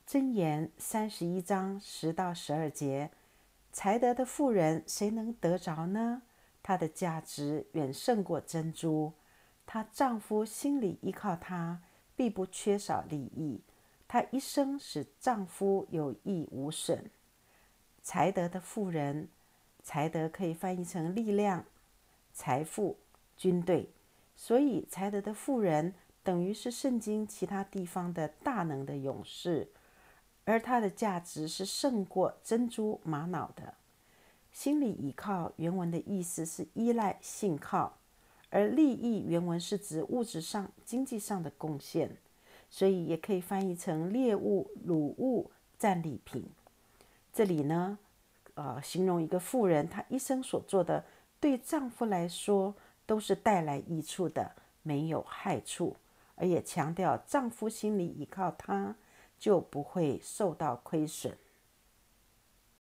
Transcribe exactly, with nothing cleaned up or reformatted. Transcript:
箴言三十一章十到十二节，才德的妇人谁能得着呢？她的价值远胜过珍珠。她丈夫心里依靠她，必不缺少利益。她一生使丈夫有益无损。才德的妇人，才德可以翻译成力量、财富、军队，所以才德的妇人等于是圣经其他地方的大能的勇士，而她的价值是胜过珍珠玛瑙的。心里依靠原文的意思是依赖、信靠，而利益原文是指物质上、经济上的贡献，所以也可以翻译成猎物、掳物、战利品。这里呢，呃，形容一个妇人，她一生所做的，对丈夫来说都是带来益处的，没有害处，而也强调丈夫心里依靠她，就不会受到亏损。